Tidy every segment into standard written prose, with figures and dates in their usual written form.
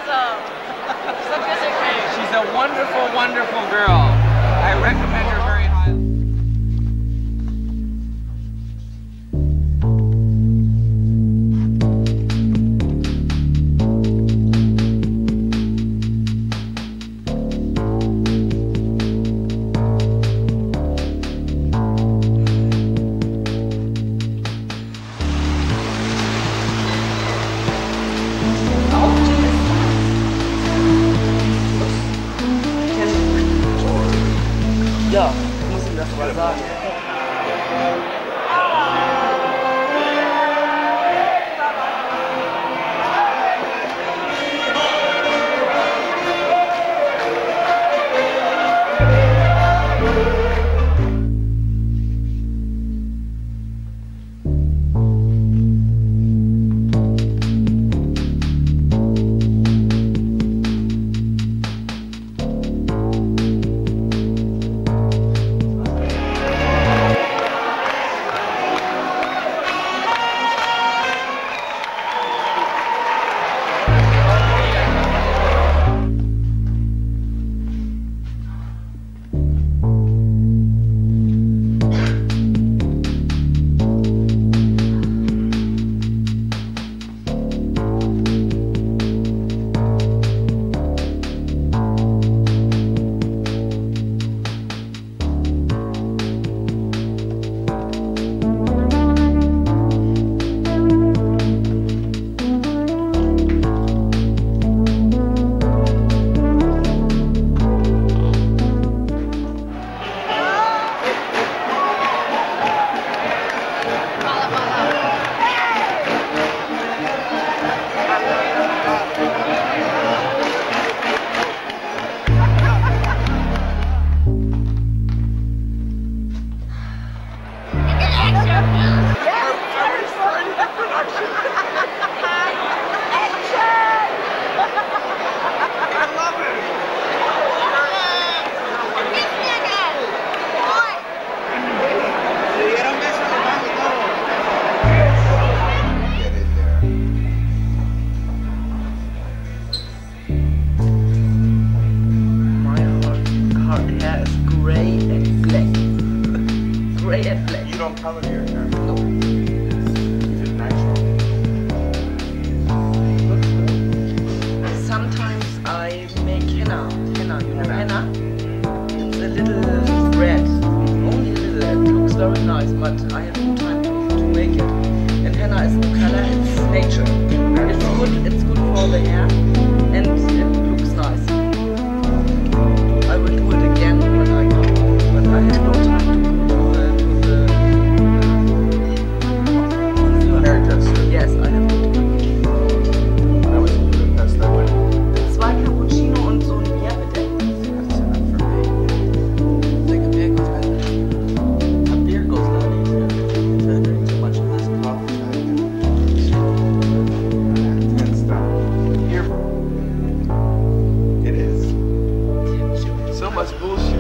She's a wonderful, wonderful girl. I recommend her very highly. Ja, ich muss ihm das mal sagen. You don't color your hair? No. Is it natural? Looks good. Sometimes I make henna. Henna, you know henna? It's a little red. Only a little. It looks very nice, but I have no time to make it. And henna is no color, it's nature. It's good for the hair and it looks nice. I will do it again when I come, but I have no time to go to the hairdresser. Yes, I have no time. When I was in Budapest, I went. 2 Cappuccino und so ein Bier, bitte. That's enough for me. Think a beer goes better. A beer goes down easier. If I drink too much of this coffee, And stuff. Here. It is. So much bullshit.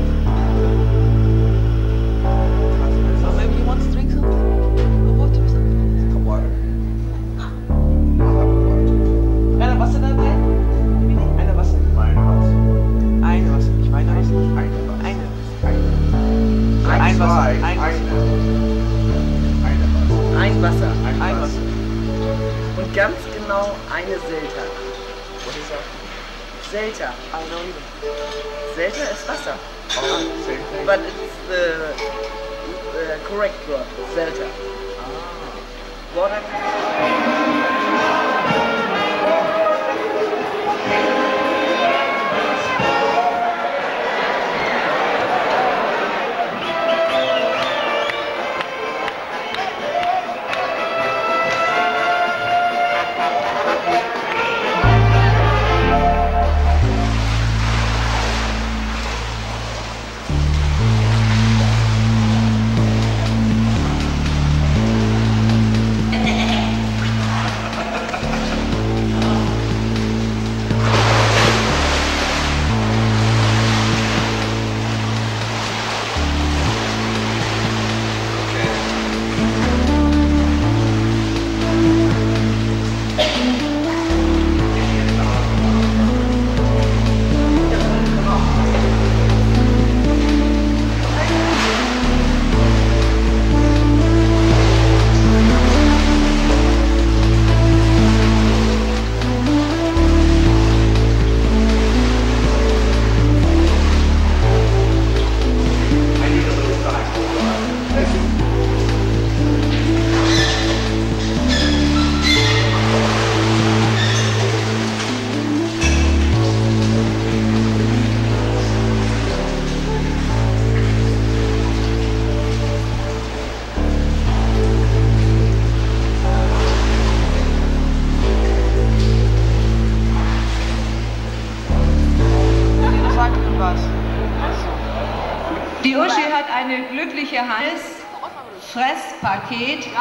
so maybe you want to drink some water or something. The water. I'll have a water. Eine Wasser dabei? Eine Wasser. Meine Wasser. Eine Wasser. Ich meine Wasser. Eine Wasser. Eine. Ein Wasser. Wasser. Ein Wasser. Eine Wasser. Ein Wasser. Ein Wasser. Und ganz genau eine Selter. What is that? Selter. I don't even. Selter ist Wasser. Oh, same thing. But it's the correct word. Selter. Water. Zeit eine glückliche Hand. Fresspaket.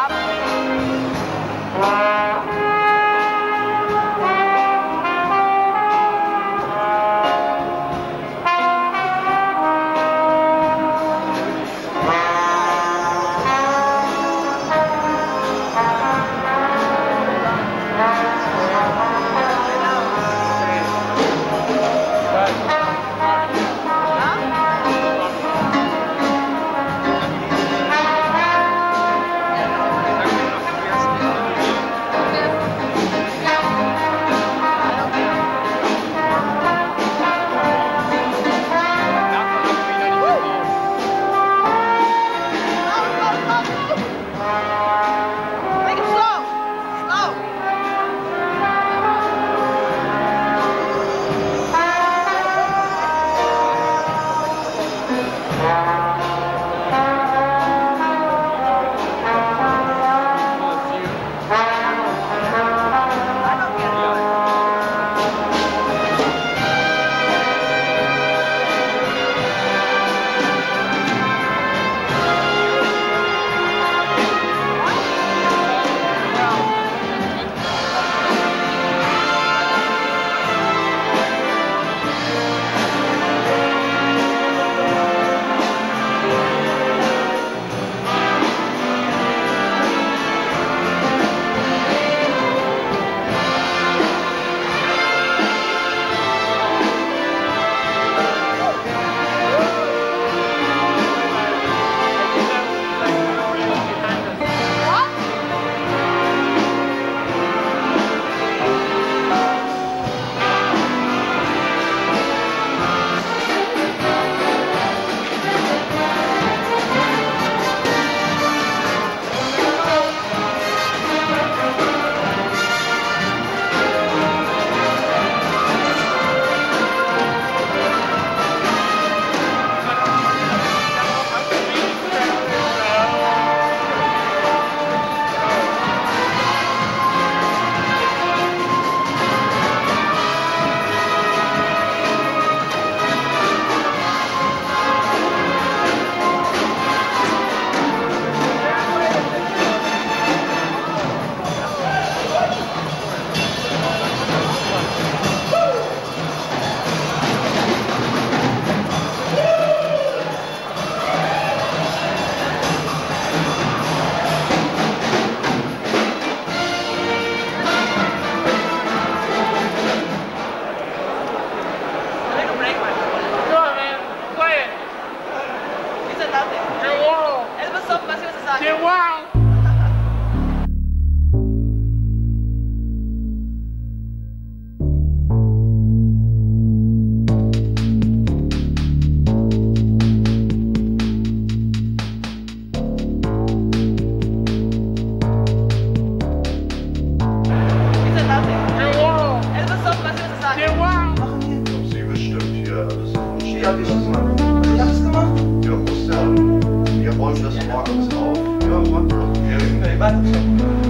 Hab ich das gemacht? Ich hab das gemacht? Ja, muss ja. Wir rollen das morgens auf. Ja, mach doch. Ja, warte schon.